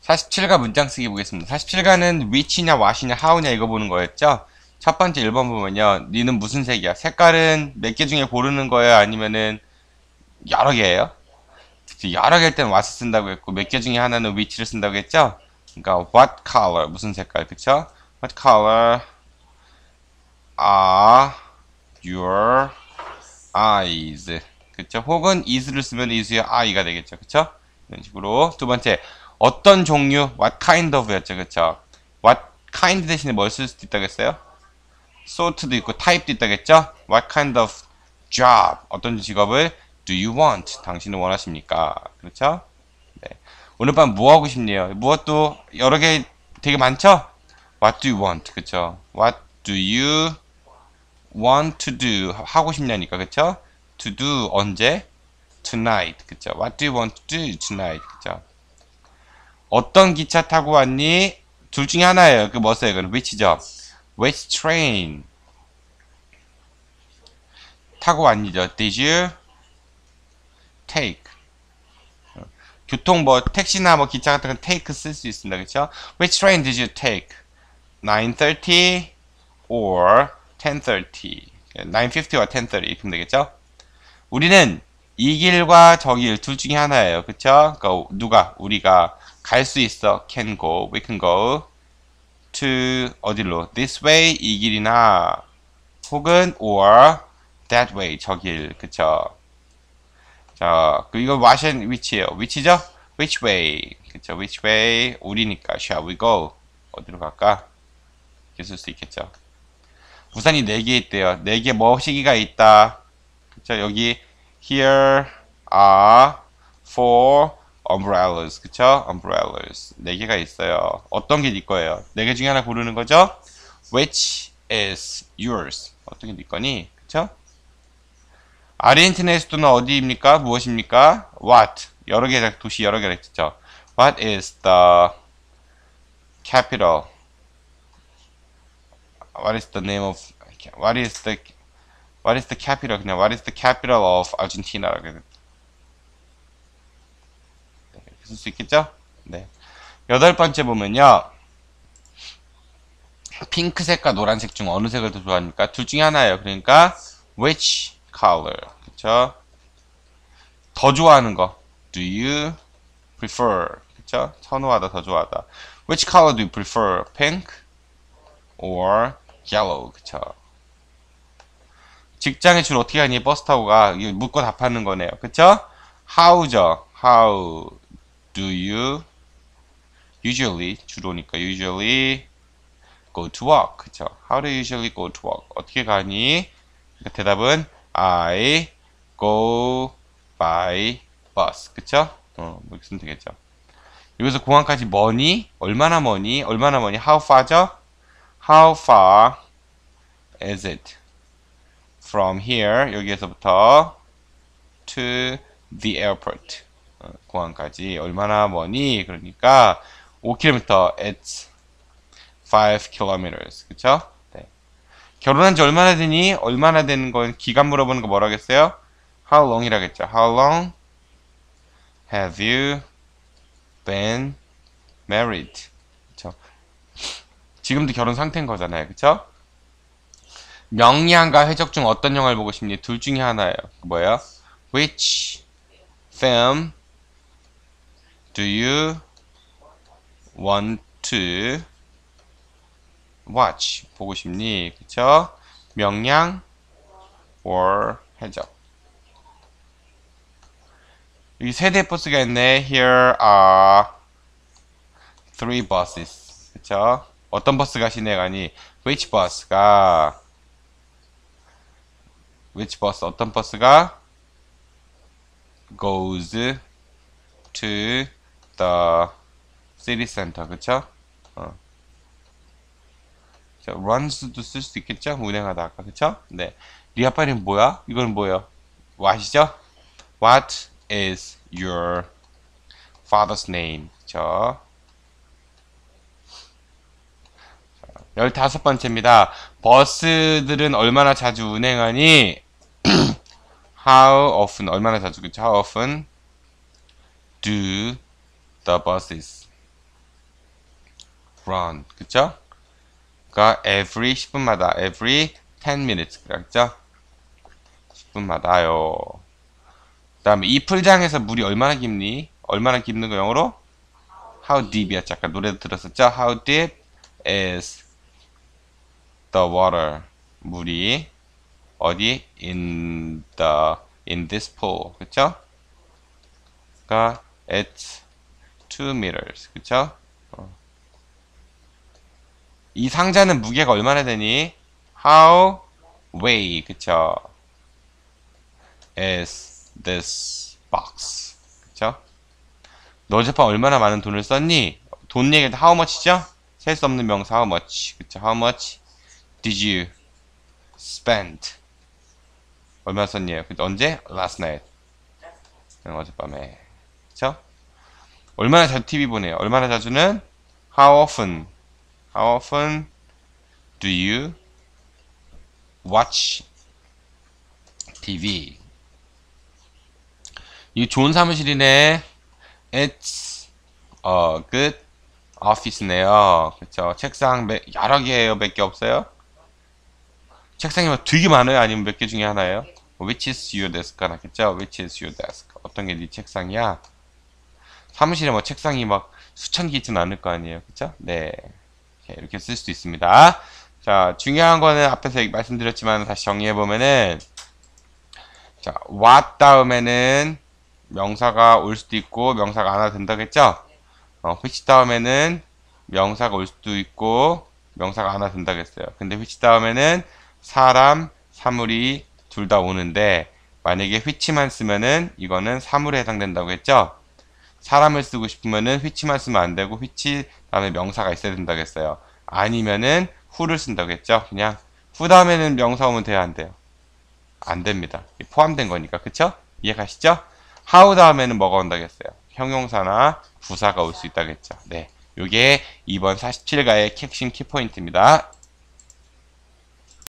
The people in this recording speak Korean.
47가 문장 쓰기 보겠습니다. 47가는 which냐, what이냐, how냐 이거 보는 거였죠? 첫 번째 1번 보면요. 니는 무슨 색이야? 색깔은 몇 개 중에 고르는 거예요? 아니면은 여러 개예요? 여러 개일 때는 what을 쓴다고 했고 몇 개 중에 하나는 which를 쓴다고 했죠? 그러니까 what color 무슨 색깔 그쵸? What color are your eyes? 그쵸? 혹은 is를 쓰면 is의 eye가 되겠죠. 그쵸? 이런 식으로. 두 번째, 어떤 종류? What kind of 였죠. 그쵸? What kind 대신에 뭘 쓸 수도 있다고 했어요? sort도 있고 type도 있다겠죠? What kind of job? 어떤 직업을 do you want? 당신은 원하십니까? 그렇죠? 네. 오늘 밤 뭐 하고 싶네요? 무엇도 여러 개 되게 많죠? What do you want? 그쵸? What do you want to do? 하고 싶냐니까, 그쵸? To do 언제? Tonight. 그쵸? What do you want to do tonight? 그쵸? 어떤 기차 타고 왔니? 둘 중에 하나예요. 그 뭐세요? 그건 which죠? Which train? 타고 왔니죠? Did you take? 교통 뭐 택시나 뭐 기차 같은 건 take 쓸 수 있습니다. 그쵸? Which train did you take? 9:30 or 10:30? 9:50와 10:30 이렇게 하면 되겠죠? 우리는 이 길과 저 길 둘 중에 하나예요. 그쵸? 그러니까 누가 우리가 갈 수 있어. can go. We can go to 어디로? this way 이 길이나 혹은 or that way 저 길. 그쵸? 자, 그 이거 what and which예요. which죠? which way. 그쵸? which way 우리니까 shall we go? 어디로 갈까? 이렇게 쓸 수 있겠죠. 우산이 4개 있대요. 4개 뭐 시기가 있다. 그쵸? 여기 here are four umbrellas. 그쵸? umbrellas. 4개가 있어요. 어떤 게 네 거예요? 4개 중에 하나 고르는 거죠? which is yours? 어떤 게 네 거니? 그쵸? 아르헨티나의 수도는 어디입니까? 무엇입니까? what. 여러 개, 도시 여러 개가 있죠. what is the capital? What is the name of, what is the capital? 그냥 what is the capital of Argentina라고 해요. 쓸 수 있겠죠? 네. 8번째 보면요. 핑크색과 노란색 중 어느 색을 더 좋아합니까? 둘 중에 하나예요. 그러니까 which color? 그쵸? 더 좋아하는 거. Do you prefer? 그쵸? 선호하다, 더 좋아하다. Which color do you prefer? Pink or yellow? 그쵸? 직장에 주로 어떻게 가니? 버스 타고 가. 이거 묻고 답하는 거네요. 그쵸? How죠? How do you usually, 주로니까 usually go to work? 그쵸? How do you usually go to work? 어떻게 가니? 그러니까 대답은 I go by bus. 그쵸? 뭐 이렇게 쓰면 되겠죠. 여기서 공항까지 머니? 얼마나 머니? 얼마나 머니? How far죠? How far is it from here? 여기에서부터 to the airport. 공항까지 얼마나 머니? 그러니까 5km. It's 5 kilometers. 그쵸? 네. 결혼한 지 얼마나 되니? 얼마나 되는 건 기간 물어보는 거 뭐라겠어요? How long이라겠죠. How long have you been married? 그쵸? 지금도 결혼 상태인 거잖아요. 그쵸? 명리학과 해적 중 어떤 영화를 보고 싶니? 둘 중에 하나예요. 뭐예요? Which film do you want to watch? 보고 싶니? 그쵸? 명량 or 해적. 여기 세대 버스가 있네. Here are 3 buses. 그쵸? 어떤 버스가 시내가니? Which bus가 which bus 어떤 버스가 goes to the city center. 그쵸? runs도 쓸 수 있겠죠? 운행하다 아까. 그쵸? 네. 리아 파리는 뭐야? 이건 뭐예요? what이죠? What is your father's name? 그쵸? 15번째입니다. 버스들은 얼마나 자주 운행하니? How often, 얼마나 자주, 그쵸? How often do the buses run. 그쵸? 그러니까 every 10분마다, every 10 minutes. 그랬죠? 10분마다요. 그 다음에 이 풀장에서 물이 얼마나 깊니? 얼마나 깊는 거 영어로? How deep이었죠. 아까 노래도 들었었죠? How deep is the water? 물이 어디? in this pool. 그쵸? 그러니까 it's 2 meters. 그쵸? 이 상자는 무게가 얼마나 되니? How weigh. 그쵸? is this box. 그쵸? 너 어젯밤 얼마나 많은 돈을 썼니? 돈 얘기할 때 how much죠? 셀 수 없는 명사 how much. 그쵸? How much did you spend? 얼마 썼니? 언제? Last night. 어젯밤에. 그쵸? 얼마나 자주 TV 보내요? 얼마나 자주는? How often? How often do you watch TV? 이 좋은 사무실이네. It's a good office네요. 그쵸? 책상 여러 개예요? 몇 개 없어요? 책상이 뭐 되게 많아요? 아니면 몇 개 중에 하나예요? Which is your desk가 낫겠죠? Which is your desk? 어떤 게 네 책상이야? 사무실에 뭐 책상이 막 수천 개 있지는 않을 거 아니에요? 그쵸? 네. 이렇게 쓸 수도 있습니다. 자, 중요한 거는 앞에서 말씀드렸지만 다시 정리해보면은, 자, what 다음에는 명사가 올 수도 있고 명사가 안 와도 된다겠죠? which 다음에는 명사가 올 수도 있고 명사가 안 와도 된다겠어요. 근데 which 다음에는 사람, 사물이 둘 다 오는데 만약에 which만 쓰면은 이거는 사물에 해당된다고 했죠? 사람을 쓰고 싶으면은 which만 쓰면 안 되고 which 다음에 명사가 있어야 된다고 했어요. 아니면은 who를 쓴다고 했죠? 그냥 who 다음에는 명사 오면 돼요, 안 돼요? 안 됩니다. 포함된 거니까. 그쵸? 이해가시죠? how 다음에는 뭐가 온다고 했어요? 형용사나 부사가 올 수 있다고 했죠. 네. 요게 이번 47가의 핵심 키포인트입니다.